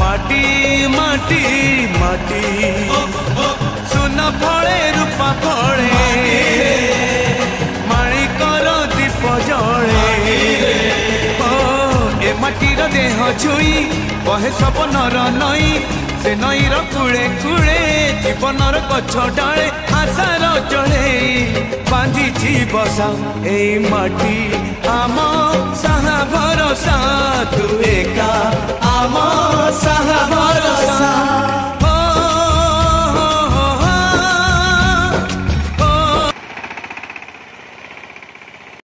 माटी माटी माटी सुन फले रूपा फले माणिकर दीप जले ए माटीर देह छुई कहे सपनर नई से नईर कूले कूले जीवनर गछ डाले आशार जड़े बांधी बसा ए माटी आम साहा भरोसा तू एका आम साहा भरोसा।